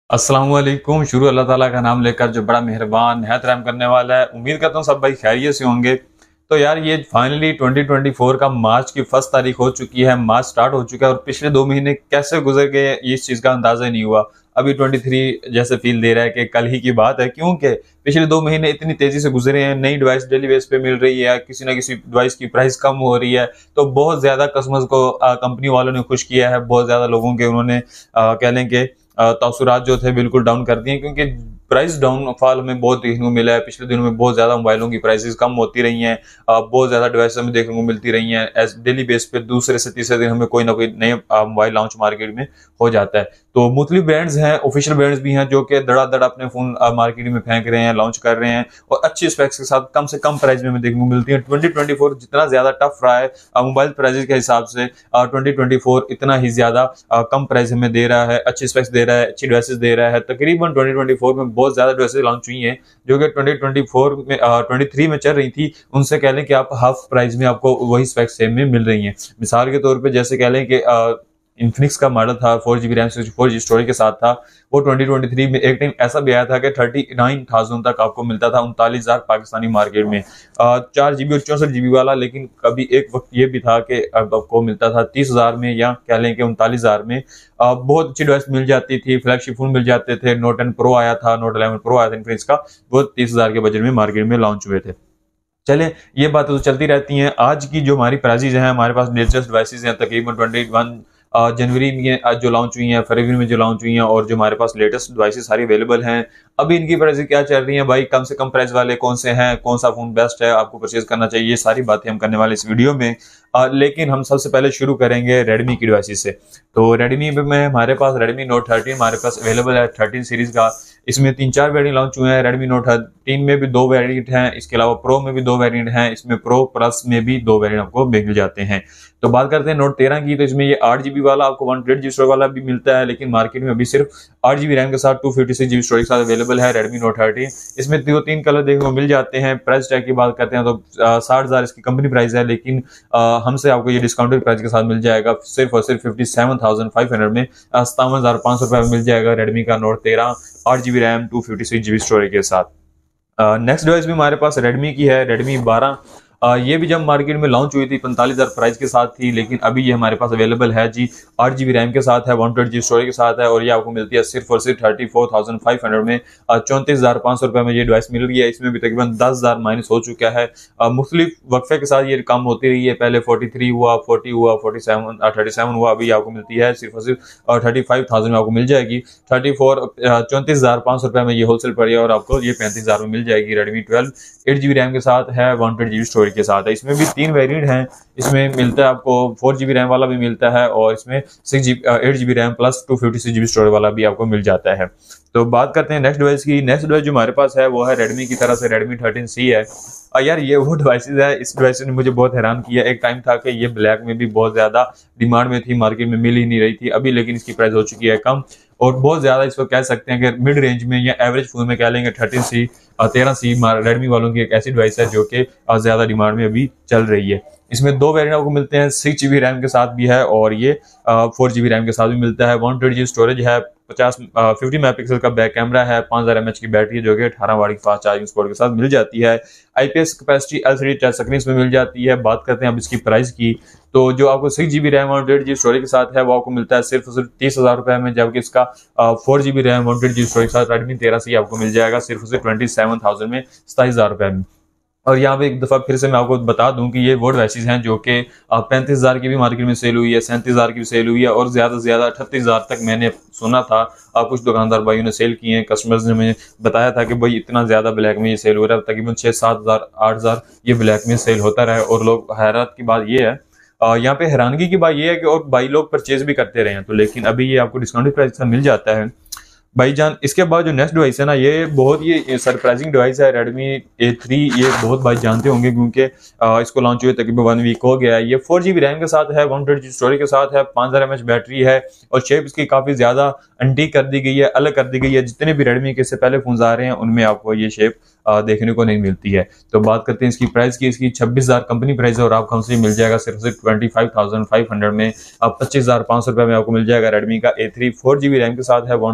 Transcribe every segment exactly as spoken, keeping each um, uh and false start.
अस्सलाम वालेकुम। शुरू अल्लाह ताला का नाम लेकर जो बड़ा मेहरबान निहायत रहम करने वाला है। उम्मीद करता हूँ सब भाई खैरियत से होंगे। तो यार ये फाइनली ट्वेंटी ट्वेंटी फोर का मार्च की फर्स्ट तारीख हो चुकी है, मार्च स्टार्ट हो चुका है और पिछले दो महीने कैसे गुजर गए इस चीज़ का अंदाजा ही नहीं हुआ। अभी तेईस जैसे फील दे रहा है कि कल ही की बात है, क्योंकि पिछले दो महीने इतनी तेजी से गुजरे हैं। नई डिवाइस डेली बेस पे मिल रही है, किसी ना किसी डिवाइस की प्राइस कम हो रही है, तो बहुत ज्यादा कस्टमर्स को कंपनी वालों ने खुश किया है। बहुत ज्यादा लोगों के उन्होंने कह लें कि तासुरात जो थे बिल्कुल डाउन कर दिए, क्योंकि प्राइस डाउनफॉल हमें बहुत देखने को मिला है। पिछले दिनों में बहुत ज्यादा मोबाइलों की प्राइसेस कम होती रही हैं, बहुत ज्यादा डिवाइस हमें देखने को मिलती रही हैं। एज डेली बेस पे दूसरे से तीसरे दिन हमें कोई ना कोई नए मोबाइल लॉन्च मार्केट में हो जाता है। तो मुख्तलिफ ब्रांड्स हैं, ऑफिशियल ब्रांड्स भी हैं जो कि धड़ाधड़ अपने फोन मार्केट में फेंक रहे हैं, लॉन्च कर रहे हैं और अच्छी स्पेक्स के साथ कम से कम प्राइस में हमें देखने को मिलती है। ट्वेंटी ट्वेंटी फोर जितना ज्यादा टफ रहा है मोबाइल प्राइसेस के हिसाब से, ट्वेंटी ट्वेंटी फोर इतना ही ज्यादा कम प्राइस हमें दे रहा है, अच्छी स्पेक्स दे रहा है, अच्छी डिवाइसेस दे रहा है। तकरीबन ट्वेंटी ट्वेंटी फोर में बहुत ज्यादा डिवाइसेस लॉन्च हुई हैं जो कि ट्वेंटी ट्वेंटी फोर में ट्वेंटी थ्री में चल रही थी। उनसे कह लें कि आप हाफ प्राइस में आपको वही स्पेक्स सेम में मिल रही हैं। मिसाल के तौर पे जैसे कह लें कि इन्फिनिक्स का मॉडल था four GB RAM sixty four G storage के साथ था, वो ट्वेंटी ट्वेंटी थ्री में एक टाइम ऐसा भी आया था कि थर्टी नाइन थाउजेंड तक आपको मिलता था, उनतालीस हजार पाकिस्तानी मार्केट में, चार जीबी और चौसठ जीबी वाला। लेकिन कभी एक वक्त ये भी था कि आपको मिलता था तीस हजार में या कह लें कि उनतालीस हजार में बहुत अच्छी डिवाइस मिल जाती थी, फ्लैगशिप फोन मिल जाते थे। नोट टेन प्रो आया था, नोट इलेवन प्रो आया था इन्फिनिक्स का, वो तीस हजार के बजट में मार्केट में लॉन्च हुए थे। चले ये बातें तो चलती रहती हैं। आज की जो हमारी प्राइसेस हैं, हमारे पास लेटेस्ट डिवाइसेस हैं तकरीबन ट्वेंटी वन जनवरी में आज जो लॉन्च हुई हैं, फरवरी में जो लॉन्च हुई हैं, और जो हमारे पास लेटेस्ट डिवाइसेस सारी अवेलेबल हैं। अभी इनकी प्राइस क्या चल रही है भाई, कम से कम प्राइस वाले कौन से हैं, कौन सा फोन बेस्ट है आपको परचेज करना चाहिए, ये सारी बातें हम करने वाले इस वीडियो में। आ, लेकिन हम सबसे पहले शुरू करेंगे रेडमी की डिवाइसेस से। तो रेडमी में हमारे पास रेडमी नोट थर्टीन हमारे पास अवेलेबल है, थर्टीन सीरीज का। इसमें तीन चार वेरिएंट लॉन्च हुए हैं। रेडमी नोट थर्टीन में भी दो वेरिएंट हैं, इसके अलावा प्रो में भी दो वेरिएंट हैं, इसमें प्रो प्लस में भी दो वेरिएंट आपको मिल जाते हैं। तो बात करते हैं नोट तेरह की, तो इसमें ये आठ जीबी वाला आपको वन ट्वेंटी जीबी स्टोरेज वाला भी मिलता है, लेकिन मार्केट में अभी सिर्फ आठ जीबी रैम के साथ two fifty six GB storage के साथ अवेलेबल है रेडमी नोट थर्टीन। इसमें दो तीन कलर देखने को मिल जाते हैं। प्राइस टैग की बात करते हैं तो साठ हजार इसकी कंपनी प्राइस है, लेकिन आ, हमसे आपको ये डिस्काउंटेड प्राइस के साथ मिल जाएगा सिर्फ और सिर्फ fifty seven thousand five hundred में, सतावन हजार पांच सौ रुपए में मिल जाएगा रेडमी का नोट तेरह आठ GB RAM two fifty six GB storage के साथ। नेक्स्ट डिवाइस भी हमारे पास रेडमी की है, रेडमी बारह। आ, ये भी जब मार्केट में लॉन्च हुई थी पैंतालीस हजार प्राइस के साथ थी, लेकिन अभी ये हमारे पास अवेलेबल है जी, आठ जीबी रैम के साथ है, वन ट्वेंटी जीबी स्टोरेज के साथ है, और ये आपको मिलती है सिर्फ और सिर्फ thirty four thousand five hundred में, चौंतीस हजार पाँच सौ रुपए में ये डिवाइस मिल रही है। इसमें भी तकरीबन दस हजार माइनस हो चुका है। मुख्तलिफ वक्फे के साथ ये कम होती रही है, पहले फोर्टी थ्री हुआ, फोर्टी हुआ, फोर्टी सेवन थर्टी सेवन हुआ, अभी आपको मिलती है सिर्फ और सिर्फ थर्टी फाइव थाउजेंड में आपको मिल जाएगी। थर्टी फोर चौंतीस हजार पाँच सौ रुपए में ये होलसेल पड़ी है, और आपको ये पैंतीस हजार में मिल जाएगी। Redmi twelve eight GB RAM के साथ है, वन ट्वेंटी जीबी स्टोरेज के साथ है। इसमें भी तीन वेरिएंट हैं, इसमें मिलता है आपको फोर जीबी रैम वाला भी मिलता है, और इसमें six GB eight GB RAM plus two fifty six GB storage वाला भी आपको मिल जाता है। तो बात करते हैं नेक्स्ट डिवाइस की। नेक्स्ट डिवाइस जो हमारे पास है वो है रेडमी की तरफ से रेडमी थर्टीन सी है। और यार ये वो डिवाइसेस है, इस डिवाइस ने मुझे बहुत हैरान किया। एक टाइम था कि ये ब्लैक में भी बहुत ज्यादा डिमांड में थी, मार्केट में मिल ही नहीं रही थी। अभी लेकिन इसकी प्राइस हो चुकी है कम, और बहुत ज्यादा इसको कह सकते हैं कि मिड रेंज में या एवरेज फोन में कह लेंगे थर्टीन सी तेरह सी रेडमी वालों की एक ऐसी डिवाइस है जो कि ज्यादा डिमांड में अभी चल रही है। इसमें दो वेरिएंट आपको मिलते हैं, सिक्स जीबी रैम के साथ भी है और ये फोर जीबी रैम के साथ भी मिलता है। वन ट्वेंटी जीबी स्टोरेज है, पचास फिफ्टी मेगापिक्सल का बैक कैमरा है, पांच हजार एमएच की बैटरी है जो कि अठारह वाट की फास्ट चार्जिंग सपोर्ट के साथ मिल जाती है। IPS capacity LCD touch screen इसमें मिल जाती है। बात करते हैं अब इसकी प्राइस की, तो जो आपको six GB RAM one twenty GB storage के साथ है वो आपको मिलता है सिर्फ सिर्फ तीस हजार रुपए में, जबकि इसका four GB RAM one twenty GB storage के साथ रेडमी तेरह सी आपको मिल जाएगा सिर्फ सिर्फ ट्वेंटी सेवन थाउजेंड में, सताईस हजार रुपए में। और यहाँ पे एक दफा फिर से मैं आपको बता दूं कि ये वो डिवाइसेस हैं जो कि पैंतीस हजार की भी मार्केट में सेल हुई है, सैंतीस हजार की भी सेल हुई है, और ज्यादा से ज्यादा अठतीस हजार तक मैंने सुना था। आ, कुछ दुकानदार भाइयों ने सेल किए हैं, कस्टमर्स ने मुझे बताया था कि भाई इतना ज्यादा ब्लैक में ये सेल हो रहा है, तकरीबन छह सात हजार आठ हजार ये ब्लैक में सेल होता रहा है। और लोग हैरत की बात ये है, यहाँ पे हैरानगी की बात ये है कि और भाई लोग परचेज भी करते रहे हैं, तो लेकिन अभी ये आपको डिस्काउंटेड प्राइस से मिल जाता है भाईजान। इसके बाद जो नेक्स्ट डिवाइस है ना, ये बहुत ही सरप्राइजिंग डिवाइस है, रेडमी ए थ्री। ये बहुत भाई जानते होंगे क्योंकि इसको लॉन्च हुए तकरीबन वन वीक हो गया है। ये फोर जीबी रैम के साथ है, वन ट्वेंटी स्टोरेज के साथ है, पाँच हजार एमएच बैटरी है, और शेप इसकी काफी ज्यादा अनटीक कर दी गई है, अलग कर दी गई है। जितने भी रेडमी के इससे पहले फोन आ रहे हैं उनमें आपको ये शेप देखने को नहीं मिलती है। तो बात करते हैं इसकी प्राइस की। इसकी छब्बीस हजार कंपनी प्राइस है, और आपको हमसे मिल जाएगा सिर्फ सिर्फ twenty five thousand five hundred में, अब पच्चीस हजार पाँच सौ रुपए में आपको मिल जाएगा। रेडमी का A three four GB RAM के साथ है, वन ट्वेंटी जीबी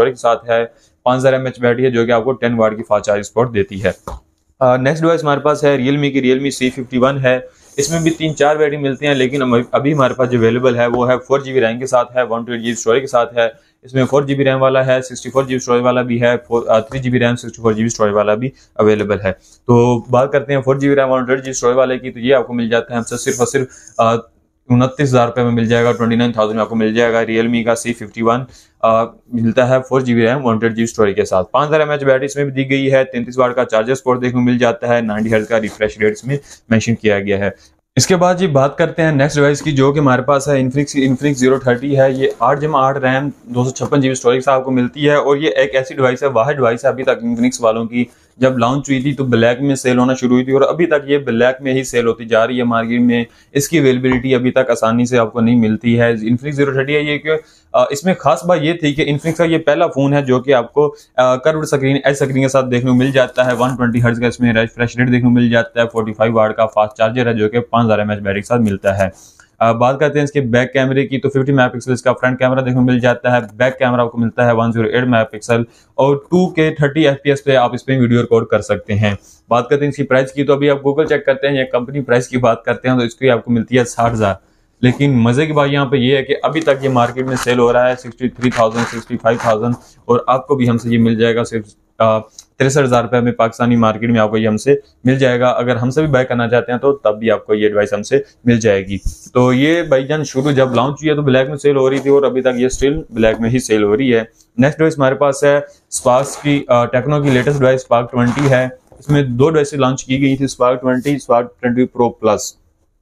स्टोरेज के साथ है, पाँच हज़ार एम एच बैटरी है जो कि आपको टेन वाट की फास्ट चार्जिंग सपोर्ट देती है। नेक्स्ट डिवाइस हमारे पास है रियलमी की रियलमी सी फिफ्टी वन है। इसमें भी तीन चार वेरिएंट मिलते हैं, लेकिन अभी हमारे पास जो अवेलेबल है वो है फोर जी बी रैम के साथ है, one twenty G B storage के साथ है। इसमें फोर जी बी रैम वाला है, sixty four G B storage वाला भी है, three G B RAM sixty four G B storage वाला भी अवेलेबल है। तो बात करते हैं four G B RAM one twenty G B storage वाले की, तो ये आपको मिल जाता है हमसे सिर्फ और सिर्फ उनतीस हजार रुपये में मिल जाएगा, ट्वेंटी नाइन थाउजेंड में आपको मिल जाएगा। रियलमी का सी फिफ्टी वन मिलता है four G B RAM one twenty G B storage के साथ। पाँच हज़ार एम एच बैटरी इसमें भी दी गई है, तैंतीस वाट का चार्जर सपोर्ट देखने को मिल जाता है, नाइंटी हर्ट्ज का रिफ्रेश रेट इसमें मेंशन किया गया है। इसके बाद जी बात करते हैं नेक्स्ट डिवाइस की, जो कि हमारे पास है इन्फिनिक्स इन्फिनिक्स जीरो थर्टी है। ये आठ जमा आठ रैम दो सौ छप्पन जी बी स्टोरेज आपको मिलती है, और ये एक ऐसी डिवाइस है, वाहिद डिवाइस है अभी तक इन्फिनिक्स वालों की। जब लॉन्च हुई थी तो ब्लैक में सेल होना शुरू हुई थी, और अभी तक ये ब्लैक में ही सेल होती जा रही है मार्केट में। इसकी अवेलेबिलिटी अभी तक आसानी से आपको नहीं मिलती है। इन्फिनिक्स जीरो थर्टी है ये कि इसमें खास बात ये थी कि इन्फिनिक्स का ये पहला फोन है जो कि आपको कर्व्ड स्क्रीन एच स्क्रीन के साथ देखने को मिल जाता है। वन ट्वेंटी हर्ट्ज का इसमें रिफ्रेश रेट देखने को मिल जाता है, फोर्टी फाइव वाट का फास्ट चार्जर है जो कि पाँच हज़ार एम एच बैटरी के साथ मिलता है। Uh, बात करते हैं इसके बैक कैमरे की, तो फिफ्टी मेगापिक्सल इसका फ्रंट कैमरा देखने को मिल जाता है। बैक कैमरा आपको मिलता है वन हंड्रेड एट मेगापिक्सल, और two K thirty F P S पे आप इस पे वीडियो रिकॉर्ड कर सकते हैं। बात करते हैं इसकी प्राइस की, तो अभी आप गूगल चेक करते हैं या कंपनी प्राइस की बात करते हैं तो इसकी आपको मिलती है साठ हजार। लेकिन मजे की बात यहाँ पे ये है कि अभी तक ये मार्केट में सेल हो रहा है sixty three thousand sixty five thousand, और आपको भी हमसे ये मिल जाएगा सिर्फ तिरसठ हजार रुपये में पाकिस्तानी मार्केट में आपको ये हमसे मिल जाएगा। अगर हमसे भी बाय करना चाहते हैं तो तब भी आपको ये डिवाइस हमसे मिल जाएगी। तो ये भाईजान शुरू जब लॉन्च हुई है तो ब्लैक में सेल हो रही थी, और अभी तक ये स्टिल ब्लैक में ही सेल हो रही है। नेक्स्ट डिवाइस हमारे पास है स्पार्क की, टेक्नो की लेटेस्ट डिवाइस स्पार्क ट्वेंटी है। इसमें दो डिवाइस लॉन्च की गई थी, Spark twenty, Spark twenty pro plus,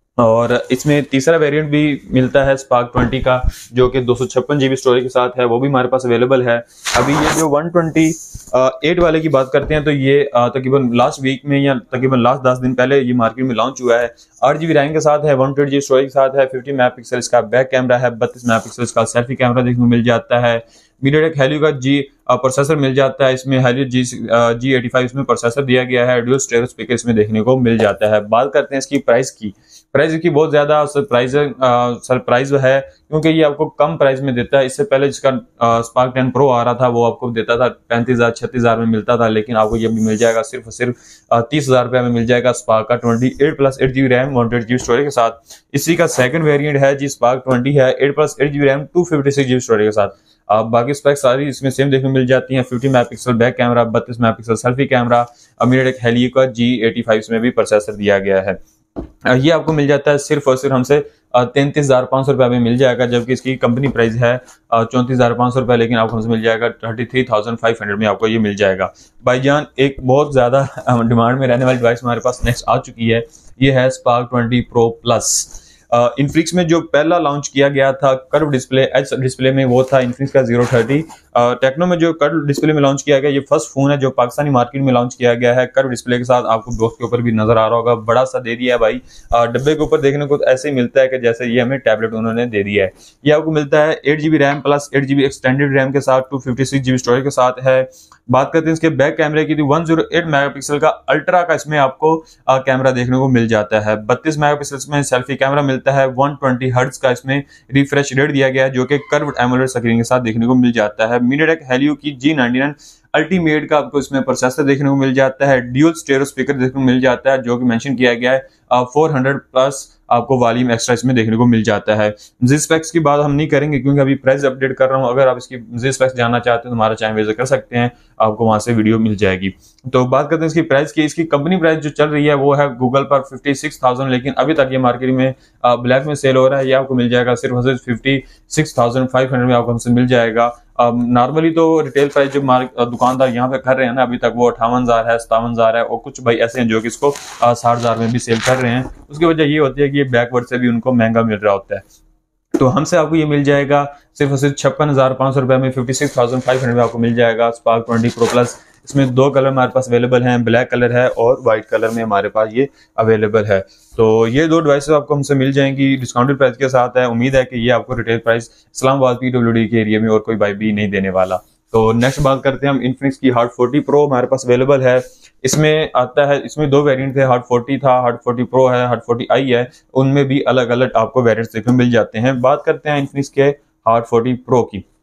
और इसमें तीसरा वेरिएंट भी मिलता है स्पार्क ट्वेंटी का जो कि दो सौ छप्पन जीबी स्टोरेज के साथ है, वो भी हमारे पास अवेलेबल है। अभी ये जो वन ट्वेंटी एट वाले की बात करते हैं तो ये तकरीबन लास्ट वीक में या तकरीबन लास्ट दस दिन पहले ये मार्केट में लॉन्च हुआ है। आठ जीबी रैम के साथ है, वन ट्वेंटी जीबी स्टोरेज के साथ है, फिफ्टी मेगापिक्सल इसका बैक कैमरा है, बत्तीस मेगापिक्सल इसका सेल्फी कैमरा देखने को मिल जाता है। मीडियाटेक हेलियो का जी प्रोसेसर मिल जाता है, इसमें Helio G G eighty five इसमें प्रोसेसर दिया गया है, ड्यूल स्टेरियो स्पीकर इसमें देखने को मिल जाता है। बात करते हैं इसकी प्राइस की, प्राइस की बहुत ज्यादा सरप्राइज सरप्राइज है क्योंकि ये आपको कम प्राइस में देता है। इससे पहले जिसका स्पार्क टेन प्रो आ रहा था वो आपको देता था पैंतीस हजार छत्तीस हजार में मिलता था, लेकिन आपको ये भी मिल जाएगा सिर्फ और सिर्फ तीस हजार रुपये में मिल जाएगा स्पार्क का twenty eight plus eight GB RAM one twenty GB storage के साथ। इसी का सेकंड वेरिएंट है जी स्पार्क ट्वेंटी है, eight plus eight GB RAM two fifty six GB storage के साथ। आप बाकी स्पेक्स सारी इसमें सेम देखने को मिल जाती हैं, फिफ्टी मेगापिक्सल बैक कैमरा, बत्तीस megapixel selfie camera, MediaTek Helio का जी एटी फाइव में भी प्रोसेसर दिया गया है। ये आपको मिल जाता है सिर्फ और सिर्फ हमसे तैंतीस हजार पाँच सौ रुपये में मिल जाएगा, जबकि इसकी कंपनी प्राइस है चौंतीस हजार पाँच सौ रुपये, लेकिन आपको हमसे मिल जाएगा thirty three thousand five hundred में आपको ये मिल जाएगा। भाईजान एक बहुत ज्यादा डिमांड में रहने वाली डिवाइस हमारे पास नेक्स्ट आ चुकी है, ये है Spark twenty pro plus. Infinix में जो पहला लॉन्च किया गया था कर्व डिस्प्ले एच डिस्प्ले में वो था इन्फिनिक्स का जीरो थर्टी। टेक्नो में जो कर्व डिस्प्ले में लॉन्च किया गया ये फर्स्ट फोन है जो पाकिस्तानी मार्केट में लॉन्च किया गया है कर्व डिस्प्ले के साथ। आपको बॉक्स के ऊपर भी नजर आ रहा होगा, बड़ा सा दे दिया है भाई, डब्बे के ऊपर देखने को ऐसे ही मिलता है कि जैसे ये हमें टैबलेट उन्होंने दे दिया है। ये आपको मिलता है eight GB RAM plus eight GB extended RAM के साथ, two fifty six GB storage के साथ है। बात करते हैं इसके बैक कैमरे की, वन जीरो एट मेगापिक्सल का अल्ट्रा का इसमें आपको कैमरा देखने को मिल जाता है, बत्तीस मेगापिक्सल इसमें सेल्फी कैमरा मिलता है, वन ट्वेंटी हर्ट्ज का इसमें रिफ्रेश रेट दिया गया है जो कि कर्व्ड एमोलेड स्क्रीन के साथ देखने को मिल जाता है। मीडियाटेक हेलियो की जी नाइंटी नाइन अल्टीमेट का आपको इसमें प्रोसेसर देखने को मिल जाता है, ड्यूल स्टेरियो स्पीकर देखने को मिल जाता है जो कि मेंशन किया गया है, फोर हंड्रेड प्लस आपको वॉल्यूम एक्स्ट्रा इसमें देखने को मिल जाता है। जी स्पेक्स की बात हम नहीं करेंगे क्योंकि अभी प्राइस अपडेट कर रहा हूं, अगर आप इसकी जी स्पेक्स जानना चाहते हैं तो हमारा चैनल विजिट कर सकते हैं, आपको वहां से वीडियो मिल जाएगी। तो बात करते हैं इसकी प्राइस की, इसकी कंपनी प्राइस जो चल रही है वो है गूगल पर फिफ्टी सिक्स थाउजेंड, लेकिन अभी तक ये मार्केट में ब्लैक में सेल हो रहा है, ये आपको मिल जाएगा सिर्फ fifty six thousand five hundred में आपको हमसे मिल जाएगा। नॉर्मली तो रिटेल प्राइस जो दुकानदार यहाँ पे कर रहे हैं ना अभी तक वो अठावन हजार है, सतावन हजार है, और कुछ भाई ऐसे हैं जो कि इसको साठ हजार में भी सेल कर रहे हैं। उसकी वजह ये होती है कि ये बैकवर्ड से भी उनको महंगा मिल रहा होता है। तो हमसे आपको ये मिल जाएगा सिर्फ सिर्फ छप्पन हजार पाँच सौ रुपए में, fifty six thousand five hundred में आपको मिल जाएगा स्पार्क ट्वेंटी प्रो प्लस। इसमें दो कलर हमारे पास अवेलेबल हैं, ब्लैक कलर है और व्हाइट कलर में हमारे पास ये अवेलेबल है। तो ये दो डिवाइसेस आपको हमसे मिल जाएंगी डिस्काउंटेड प्राइस के साथ है। उम्मीद है कि ये आपको रिटेल प्राइस इस्लामाबाद पीडब्ल्यूडी के एरिया में और कोई भाई भी नहीं देने वाला। तो नेक्स्ट बात करते हैं हम इन्फिनिक्स की हार्ट फोर्टी प्रो हमारे पास अवेलेबल है। इसमें आता है, इसमें दो वेरिएंट थे, हार्ट फोर्टी था, हार्ट फोर्टी प्रो है, हार्ट फोर्टी आई है, उनमें भी अलग अलग आपको वेरिएंट्स देखने को मिल जाते हैं। बात करते हैं इन्फिनिक्स के हार्ट फोर्टी प्रो की।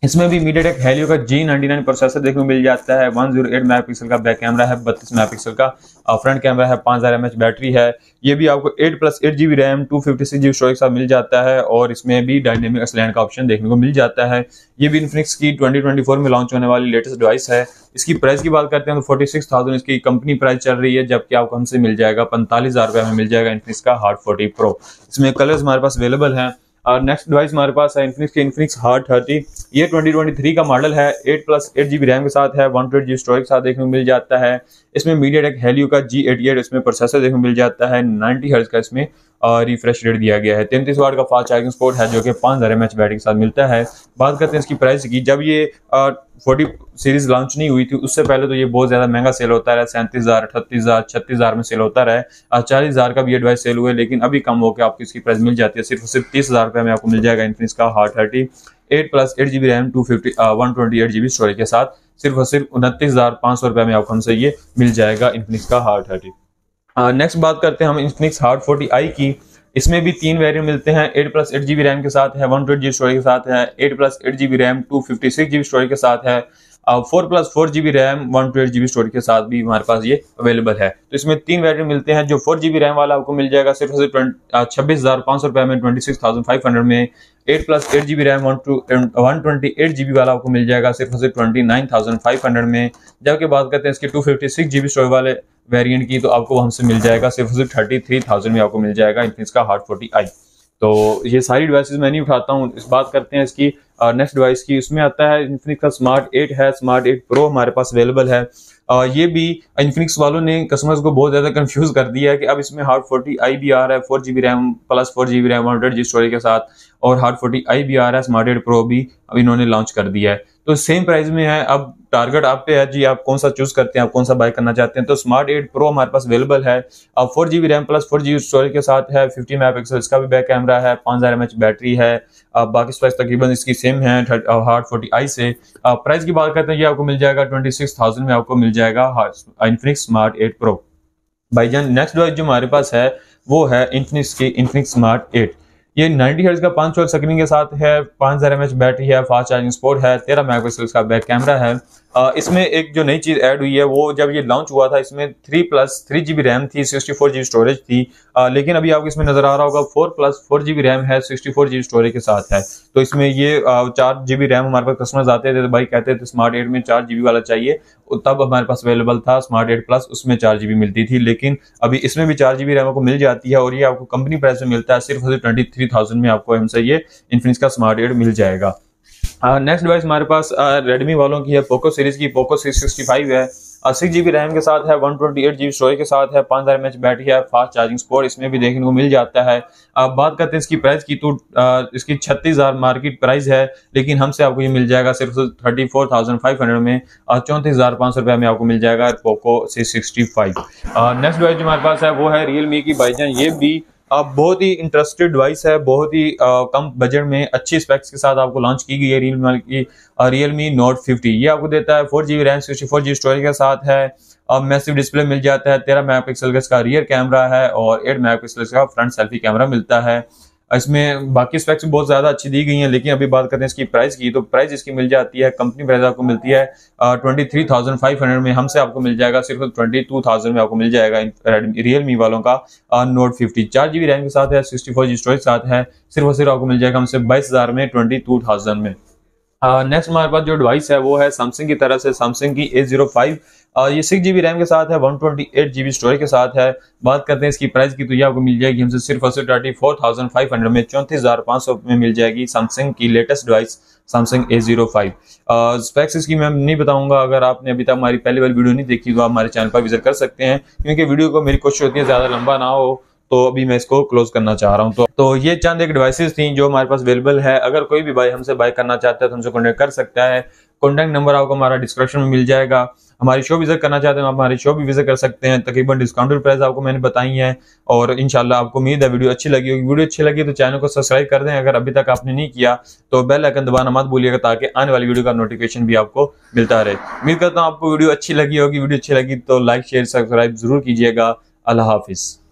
इसमें भी MediaTek Helio का जी नाइंटी नाइन प्रोसेसर देखने को मिल जाता है। वन ज़ीरो एट मेगापिक्सल का बैक कैमरा है, बत्तीस मेगापिक्सल का फ्रंट कैमरा है, पाँच हज़ार एमएच बैटरी है। ये भी आपको eight plus eight GB RAM two fifty six GB storage के साथ मिल जाता है और इसमें भी डायनेमिक एक्सलेंट का ऑप्शन देखने को मिल जाता है। ये भी इन्फिनिक्स की ट्वेंटी ट्वेंटी फोर में लॉन्च होने वाली लेटेस्ट डिवाइस है। इसकी प्राइस की बात करते हैं तो फोर्टी सिक्स थाउजेंड इसकी कंपनी प्राइस चल रही है, जबकि आपको हमसे मिल जाएगा पैंतालीस हजार रुपये में मिल जाएगा इन्फिनिक्स का हार्ड फोर्टी प्रो। इसमें कलर्स हमारे पास अवेलेबल हैं। और नेक्स्ट डिवाइस हमारे पास है इन्फिनिक्स की इन्फिनिक्स हार्ड थर्टी। ये ट्वेंटी ट्वेंटी थ्री का मॉडल है, eight plus eight GB RAM के साथ है, वन ट्वेंटी जीबी स्टोरेज के साथ देखने को मिल जाता है। इसमें MediaTek Helio का जी एटी एट इसमें प्रोसेसर देखने को मिल जाता है, नाइंटी हर्ट्ज का इसमें रिफ्रेश रेट दिया गया है। तैंतीस वाट का फास्ट चार्जिंग सपोर्ट है जो कि पाँच हज़ार एमएच बैटरी के साथ मिलता है। बात करते हैं इसकी प्राइस की। जब ये फोर्टी सीरीज लॉन्च नहीं हुई थी उससे पहले तो ये बहुत ज्यादा महंगा सेल होता रहा, सैंतीस हजार अठतीस हजार छत्तीस हजार में सेल होता रहा, चालीस हजार का भी ये डिवाइस सेल हुए, लेकिन अभी कम होकर आपको इसकी प्राइस मिल जाती है सिर्फ सिर्फ तीस हजार रुपये में आपको मिल जाएगा इन्फिनिक्स का Hot thirty eight plus eight GB RAM two fifty one twenty eight GB storage के साथ सिर्फ और सिर्फ उनतीस हजार पाँच सौ रुपये में आपको हमसे ये मिल जाएगा इन्फिनिक्स का हार्ड थर्टी। नेक्स्ट बात करते हैं हम इन्फिनिक्स हार्ड फोर्टी आई की। इसमें भी तीन वेरिएंट मिलते हैं, eight plus eight GB RAM के साथ है, वन ट्वेंटी जीबी स्टोरेज के साथ है, eight plus eight GB RAM two fifty six GB storage के साथ है, four plus four GB RAM one twenty GB storage के साथ भी हमारे पास ये अवेलेबल है। तो इसमें तीन वेरिएंट मिलते हैं। जो फोर जीबी रैम वाला आपको मिल जाएगा सिर्फ सिर्फ छब्बीस हजार पाँच सौ रुपये में, twenty six thousand five hundred में। Eight plus eight GB RAM one two one twenty eight GB वाला आपको मिल जाएगा सिर्फ सिर्फ twenty nine thousand five hundred में। जबकि बात करते हैं इसके two fifty six GB storage वाले वेरिएंट की, तो आपको हमसे मिल जाएगा सिर्फ सिर्फ थर्टी थ्री थाउजेंड में आपको मिल जाएगा इन्फिनिक्स का हार्ड फोर्टी आई। तो ये सारी डिवाइसेस मैं नहीं उठाता हूँ। इस बात करते हैं इसकी नेक्स्ट डिवाइस की। उसमें आता है इन्फिनिक्स का स्मार्ट एट है, स्मार्ट एट प्रो हमारे पास अवेलेबल है। Uh, ये भी इन्फिनिक्स वालों ने कस्टमर्स को बहुत ज्यादा कंफ्यूज कर दिया है कि अब इसमें हार्ड फोर्टी आई भी आ रहा है, four GB RAM plus four GB RAM one hundred GB storage के साथ, और हार्ड फोर्टी आई भी आ रहा है, स्मार्ट एट प्रो भी अब इन्होंने लॉन्च कर दिया है। तो सेम प्राइस में है। अब टारगेट आप पे है जी, आप कौन सा चूज करते हैं, आप कौन सा बाय करना चाहते हैं। तो स्मार्ट एट प्रो हमारे पास अवेलेबल है। अब four GB RAM plus four GB storage के साथ है, फिफ्टी मेगा पिक्सल इसका भी बैक कैमरा है, पाँच हज़ार एमएच बैटरी है। अब बाकी स्पेक्स तकरीबन इसकी सेम है हार्ड फोर्टी आई से। प्राइस की बात करते हैं, ये आपको मिल जाएगा ट्वेंटी सिक्स थाउजेंड में आपको मिल जाएगा इन्फिनिक्स स्मार्ट एट प्रो। भाईजान नेक्स्ट डिवाइस जो हमारे पास है वो है इन्फिनिक्स की इन्फिनिक्स स्मार्ट एट। ये नाइंटी हर्ट्ज का पाँच सौ स्क्रीन के साथ है, पाँच हज़ार एमएच बैटरी है, फास्ट चार्जिंग सपोर्ट है, तेरह मेगापिक्सल का बैक कैमरा है। आ, इसमें एक जो नई चीज ऐड हुई है वो जब ये लॉन्च हुआ था इसमें three plus three GB RAM थी, सिक्सटी फोर जीबी स्टोरेज थी, आ, लेकिन अभी आपको इसमें नजर आ रहा होगा four plus four GB RAM है, सिक्सटी फोर जीबी स्टोरेज के साथ है। तो इसमें ये चार जीबी रैम हमारे पास कस्टमर्स आते थे तो भाई कहते थे स्मार्ट एट में चार जीबी वाला चाहिए, तब हमारे पास अवेलेबल था स्मार्ट एट प्लस, उसमें चार जीबी मिलती थी, लेकिन अभी इसमें भी चार जीबी रैम आपको मिल जाती है और ये आपको कंपनी प्राइस में मिलता है सिर्फ ट्वेंटी थ्री थाउजेंड में आपको हमसे ये इन्फिनिक्स का स्मार्ट एट मिल जाएगा। नेक्स्ट uh, डिवाइस हमारे पास रेडमी uh, वालों की है, पोको सीरीज की पोको सिक्स सिक्सटी फाइव है, सिक्स जीबी रैम के साथ है, one twenty eight GB storage के साथ है, पाँच हज़ार एमएच बैटरी है, फास्ट चार्जिंग सपोर्ट इसमें भी देखने को मिल जाता है। अब बात करते हैं इसकी प्राइस की, तो uh, इसकी छत्तीस हजार मार्केट प्राइस है, लेकिन हमसे आपको ये मिल जाएगा सिर्फ thirty four thousand five hundred में, चौंतीस हजार पाँच सौ रुपये में आपको मिल जाएगा Poco six sixty five. Next device जो हमारे पास है वो है रियलमी की। भाईजान ये भी अब बहुत ही इंटरेस्टेड डिवाइस है, बहुत ही आ, कम बजट में अच्छी स्पेक्स के साथ आपको लॉन्च की गई है रियलमी की रियलमी नोट फिफ्टी। ये आपको देता है four GB RAM sixty four GB storage के साथ है, अब मैसिव डिस्प्ले मिल जाता है, तेरह मेगापिक्सल का इसका रियर कैमरा है और एट मेगापिक्सल का फ्रंट सेल्फी कैमरा मिलता है। इसमें बाकी स्पेक्स बहुत ज्यादा अच्छी दी गई हैं, लेकिन अभी बात करते हैं इसकी प्राइस की, तो प्राइस इसकी मिल जाती है, कंपनी प्राइस आपको मिलती है twenty three thousand five hundred में, हमसे आपको मिल जाएगा सिर्फ ट्वेंटी टू थाउजेंड में आपको मिल जाएगा रियलमी वालों का नोट फिफ्टी। चार जीबी रैम के साथ है, सिक्सटी फोर जीबी स्टोरेज के साथ है, सिर्फ और सिर्फ आपको मिल जाएगा हमसे बाईस हजार में, ट्वेंटी टू थाउजेंड में। नेक्स्ट uh, हमारे पास जो डिवाइस है वो है सैमसंग की तरफ से, सैमसंग की ए ज़ीरो फाइव। uh, ये सिक्स जीबी रैम के साथ है, one twenty eight GB storage के साथ है। बात करते हैं इसकी प्राइस की, तो ये आपको मिल जाएगी हमसे सिर्फ और सिर्फ thirty four thousand five hundred में, चौंतीस हजार पाँच सौ में मिल जाएगी सैमसंग की latest device Samsung A zero five. Specs इसकी मैं नहीं बताऊंगा, अगर आपने अभी तक हमारी पहली वाली वीडियो नहीं देखी तो आप हमारे चैनल पर विजिट कर सकते हैं, क्योंकि वीडियो को मेरी कोशिश होती है ज्यादा लंबा ना हो, तो अभी मैं इसको क्लोज करना चाह रहा हूं। तो, तो ये चंद एक डिवाइसेस थी जो हमारे पास अवेलेबल है। अगर कोई भी भाई हमसे बाय करना चाहता है तो हमसे कॉन्टेक्ट कर सकता है। कॉन्टैक्ट नंबर आपको हमारा डिस्क्रिप्शन में मिल जाएगा। हमारी शो विजिट करना चाहते हैं आप हमारी शो भी विजिट कर सकते हैं। तकरीबन डिस्काउंटेड प्राइस आपको मैंने बताई है, और इंशाल्लाह आपको उम्मीद है वीडियो अच्छी लगी होगी। वीडियो अच्छी लगी तो चैनल को सब्सक्राइब कर दें, अगर अभी तक आपने नहीं किया तो बेल आइकन दबाना मत भूलिएगा, ताकि आने वाली वीडियो का नोटिफिकेशन भी आपको मिलता रहे। उम्मीद करता हूँ आपको वीडियो अच्छी लगी होगी। वीडियो अच्छी लगी तो लाइक शेयर सब्सक्राइब जरूर कीजिएगा। अल्लाह हाफिज।